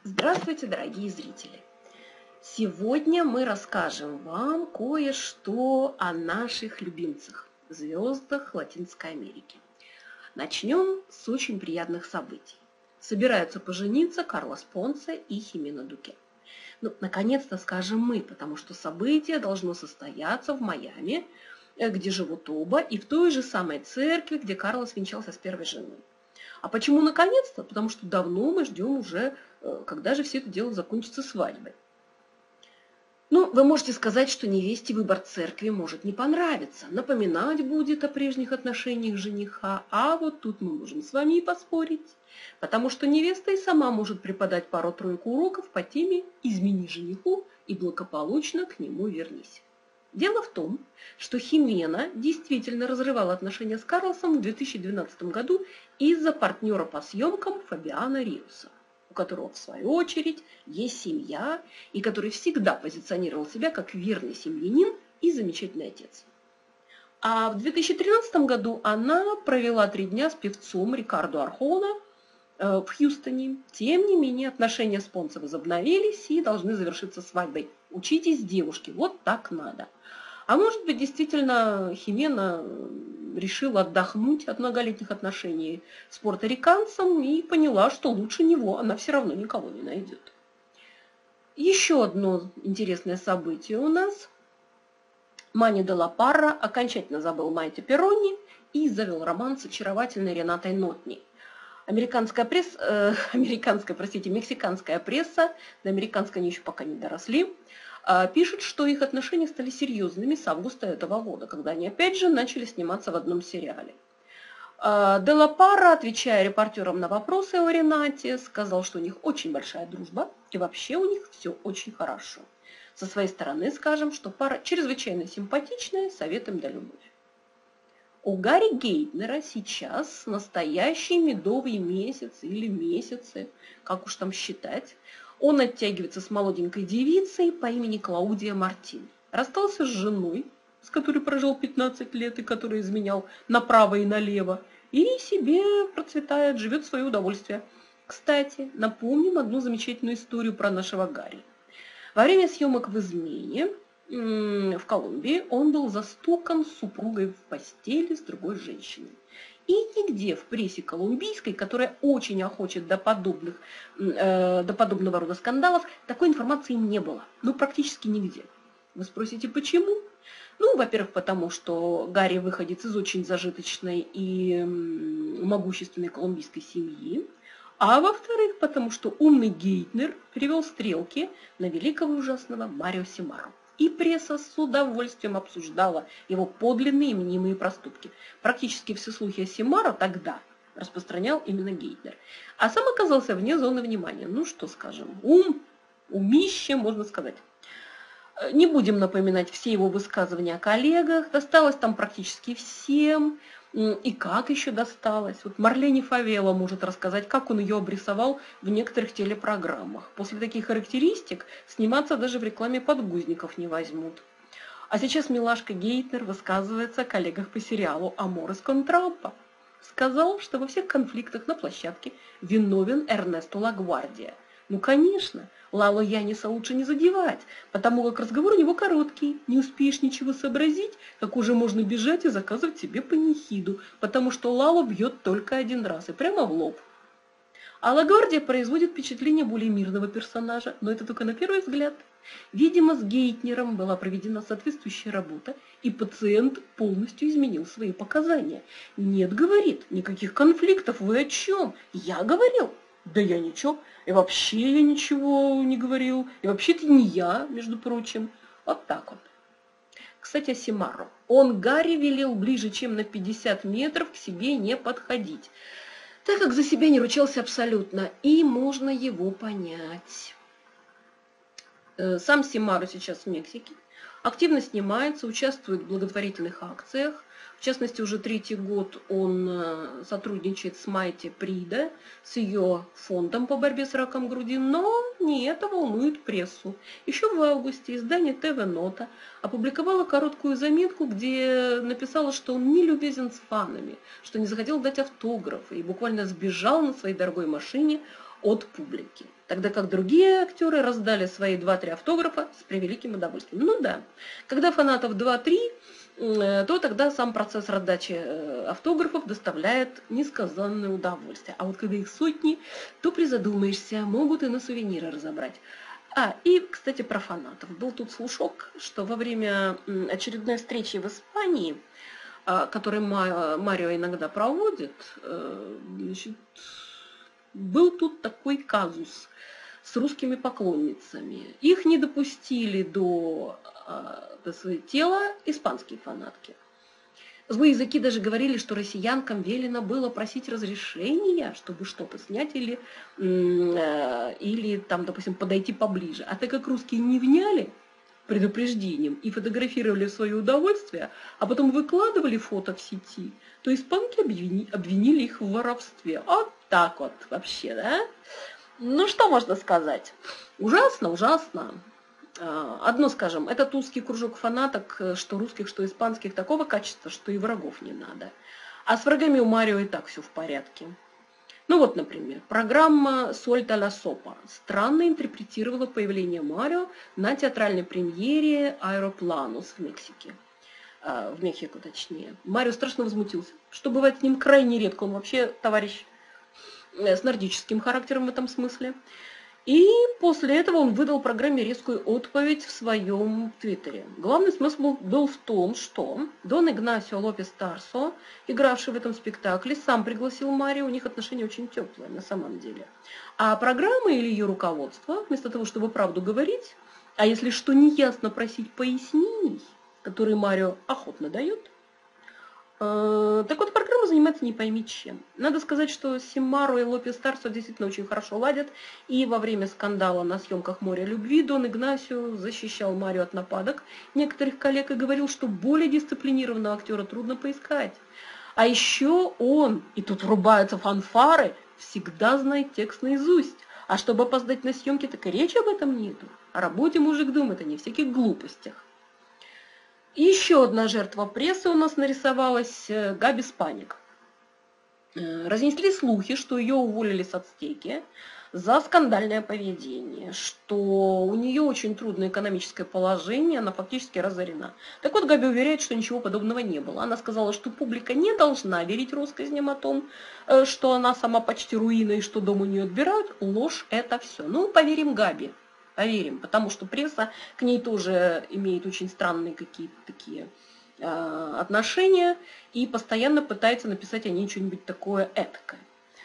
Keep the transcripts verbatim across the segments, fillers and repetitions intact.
Здравствуйте, дорогие зрители! Сегодня мы расскажем вам кое-что о наших любимцах, звездах Латинской Америки. Начнем с очень приятных событий. Собираются пожениться Карлос Понсе и Химена Дуке. Ну, наконец-то скажем мы, потому что событие должно состояться в Майами, где живут оба, и в той же самой церкви, где Карлос венчался с первой женой. А почему наконец-то? Потому что давно мы ждем уже, когда же все это дело закончится свадьбой. Ну, вы можете сказать, что невесте выбор церкви может не понравиться, напоминать будет о прежних отношениях жениха, а вот тут мы можем с вами и поспорить, потому что невеста и сама может преподать пару-тройку уроков по теме «Измени жениху и благополучно к нему вернись». Дело в том, что Химена действительно разрывала отношения с Карлосом в две тысячи двенадцатом году из-за партнера по съемкам Фабиана Риуса, у которого, в свою очередь, есть семья, и который всегда позиционировал себя как верный семьянин и замечательный отец. А в две тысячи тринадцатом году она провела три дня с певцом Рикардо Архона в Хьюстоне. Тем не менее, отношения с Понсе возобновились и должны завершиться свадьбой. Учитесь, девушки, вот так надо. А может быть, действительно, Химена решила отдохнуть от многолетних отношений с пуэрториканцем и поняла, что лучше него она все равно никого не найдет. Еще одно интересное событие у нас. Мани де ла Парра окончательно забыл Майти Перрони и завел роман с очаровательной Ренатой Нотни. Американская пресса, э, американская, простите, мексиканская пресса, до американской они еще пока не доросли, э, пишет, что их отношения стали серьезными с августа этого года, когда они опять же начали сниматься в одном сериале. Э, де ла Парра, отвечая репортерам на вопросы о Ренате, сказал, что у них очень большая дружба и вообще у них все очень хорошо. Со своей стороны скажем, что пара чрезвычайно симпатичная, советуем да любовь. У Гарри Гейтнера сейчас настоящий медовый месяц или месяцы, как уж там считать. Он оттягивается с молоденькой девицей по имени Клаудия Мартин. Расстался с женой, с которой прожил пятнадцать лет и который изменял направо и налево. И себе процветает, живет в свое удовольствие. Кстати, напомним одну замечательную историю про нашего Гарри. Во время съемок в «Измене» в Колумбии он был застукан с супругой в постели с другой женщиной. И нигде в прессе колумбийской, которая очень охочет до, подобных, э, до подобного рода скандалов, такой информации не было. Ну, практически нигде. Вы спросите, почему? Ну, во-первых, потому что Гарри выходец из очень зажиточной и могущественной колумбийской семьи. А во-вторых, потому что умный Гейтнер перевел стрелки на великого ужасного Марио Симару. И пресса с удовольствием обсуждала его подлинные и мнимые проступки. Практически все слухи о Симаро тогда распространял именно Гейтнер. А сам оказался вне зоны внимания. Ну, что скажем, ум, умище, можно сказать. Не будем напоминать все его высказывания о коллегах. Досталось там практически всем. И как еще досталось? Вот Марлене Фавела может рассказать, как он ее обрисовал в некоторых телепрограммах. После таких характеристик сниматься даже в рекламе подгузников не возьмут. А сейчас милашка Гейтнер высказывается о коллегах по сериалу «Аморес кон Трампа». Сказал, что во всех конфликтах на площадке виновен Эрнесто Лагвардия. Ну, конечно, Лало Яниса лучше не задевать, потому как разговор у него короткий. Не успеешь ничего сообразить, как уже можно бежать и заказывать себе панихиду, потому что Лало бьет только один раз и прямо в лоб. А Лагвардия производит впечатление более мирного персонажа, но это только на первый взгляд. Видимо, с Гейтнером была проведена соответствующая работа, и пациент полностью изменил свои показания. Нет, говорит, никаких конфликтов, вы о чем? Я говорил. Да я ничего, и вообще я ничего не говорил, и вообще это не я, между прочим. Вот так вот. Кстати, о Симаро. Он Гарри велел ближе, чем на пятьдесят метров к себе не подходить, так как за себя не ручался абсолютно, и можно его понять. Сам Симаро сейчас в Мексике, активно снимается, участвует в благотворительных акциях. В частности, уже третий год он сотрудничает с Майти Прида, с ее фондом по борьбе с раком груди, но не это волнует прессу. Еще в августе издание тэ вэ Нота опубликовало короткую заметку, где написала, что он не любезен с фанами, что не захотел дать автографы и буквально сбежал на своей дорогой машине от публики. Тогда как другие актеры раздали свои два-три автографа с превеликим удовольствием. Ну да, когда фанатов два-три, то тогда сам процесс раздачи автографов доставляет несказанное удовольствие. А вот когда их сотни, то призадумаешься, могут и на сувениры разобрать. А, и, кстати, про фанатов. Был тут слушок, что во время очередной встречи в Испании, который Марио иногда проводит, значит, был тут такой казус с русскими поклонницами. Их не допустили до, до своего тела испанские фанатки. Злые языки даже говорили, что россиянкам велено было просить разрешения, чтобы что-то снять или, или там, допустим, подойти поближе. А так как русские не вняли предупреждением и фотографировали в свое удовольствие, а потом выкладывали фото в сети, то испанки обвини, обвинили их в воровстве. Вот так вот вообще, да? Ну, что можно сказать? Ужасно, ужасно. Одно скажем, этот узкий кружок фанаток, что русских, что испанских, такого качества, что и врагов не надо. А с врагами у Марио и так все в порядке. Ну вот, например, программа «Suelta la sopa» странно интерпретировала появление Марио на театральной премьере «Аэропланус» в Мексике. В Мехико, точнее. Марио страшно возмутился, что бывает с ним крайне редко. Он вообще товарищ с нордическим характером в этом смысле. И после этого он выдал программе резкую отповедь в своем твиттере. Главный смысл был в том, что Дон Игнасио Лопес Тарсо, игравший в этом спектакле, сам пригласил Марио, у них отношения очень теплые на самом деле. А программа или ее руководство, вместо того, чтобы правду говорить, а если что неясно просить пояснений, которые Марио охотно дает, так вот, программа занимается не пойми чем. Надо сказать, что Симмаро и Лопес Тарсо действительно очень хорошо ладят. И во время скандала на съемках «Море любви» Дон Игнасио защищал Марио от нападок некоторых коллег и говорил, что более дисциплинированного актера трудно поискать. А еще он, и тут врубаются фанфары, всегда знает текст наизусть. А чтобы опоздать на съемки, так и речи об этом нету. О работе мужик думает, а не всяких глупостях. И еще одна жертва прессы у нас нарисовалась, Габи Спаник. Разнесли слухи, что ее уволили с Ацтеки за скандальное поведение, что у нее очень трудное экономическое положение, она фактически разорена. Так вот, Габи уверяет, что ничего подобного не было. Она сказала, что публика не должна верить россказням о том, что она сама почти руина и что дом у нее отбирают. Ложь это все. Ну, поверим Габи. Поверим, потому что пресса к ней тоже имеет очень странные какие-то такие э, отношения и постоянно пытается написать о ней что-нибудь такое эткое.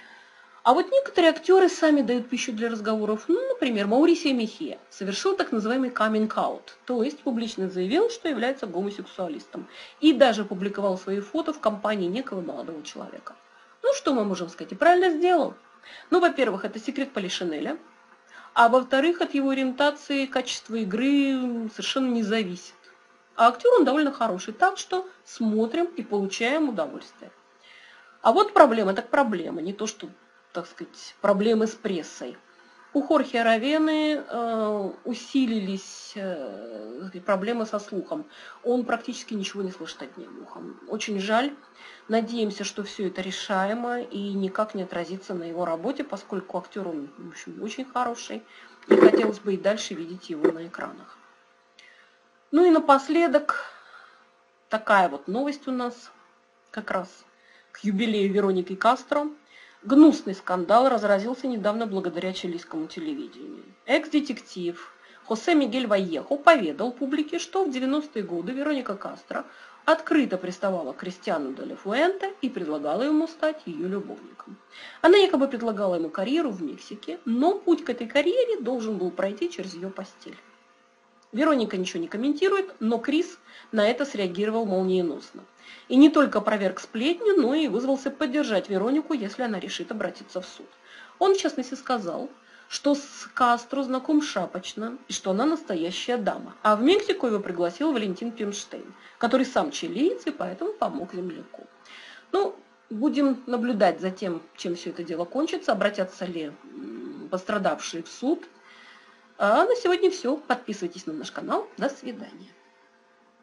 А вот некоторые актеры сами дают пищу для разговоров. Ну, например, Маурисио Мехия совершил так называемый coming out, то есть публично заявил, что является гомосексуалистом. И даже публиковал свои фото в компании некого молодого человека. Ну, что мы можем сказать? И правильно сделал. Ну, во-первых, это секрет Полишинеля. А во-вторых, от его ориентации качество игры совершенно не зависит. А актер он довольно хороший, так что смотрим и получаем удовольствие. А вот проблема, так проблема, не то что, так сказать, проблемы с прессой. У Хорхе Аравены э, усилились э, проблемы со слухом. Он практически ничего не слышит одним ухом. Очень жаль. Надеемся, что все это решаемо и никак не отразится на его работе, поскольку актер он, в общем, очень хороший. И хотелось бы и дальше видеть его на экранах. Ну и напоследок такая вот новость у нас как раз к юбилею Вероники Кастро. Гнусный скандал разразился недавно благодаря чилийскому телевидению. Экс-детектив Хосе Мигель Вальехо поведал публике, что в девяностые годы Вероника Кастро открыто приставала к Кристиану де ла Фуэнте и предлагала ему стать ее любовником. Она якобы предлагала ему карьеру в Мексике, но путь к этой карьере должен был пройти через ее постель. Вероника ничего не комментирует, но Крис на это среагировал молниеносно. И не только опроверг сплетню, но и вызвался поддержать Веронику, если она решит обратиться в суд. Он, в частности, сказал, что с Кастро знаком шапочно, и что она настоящая дама. А в Мексику его пригласил Валентин Пинштейн, который сам чилиец и поэтому помог земляку. Ну, будем наблюдать за тем, чем все это дело кончится, обратятся ли пострадавшие в суд. А на сегодня все. Подписывайтесь на наш канал. До свидания.